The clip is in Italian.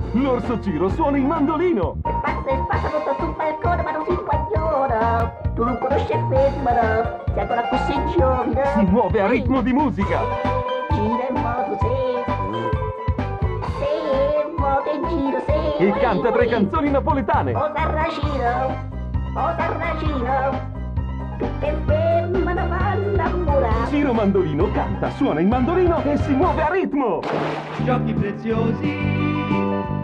L'orso Ciro suona il mandolino. E passa e spazza tutto sul balcone ma non si guagliona. Tu non conosci il femmina, sei ancora così giovane. Si muove a ritmo di musica. Gira in moto, se moto in giro, se. E canta tre canzoni napoletane. O Sarracino, tutte femmine vanno a murare. Ciro Mandolino canta, suona il mandolino e si muove a ritmo. Giochi preziosi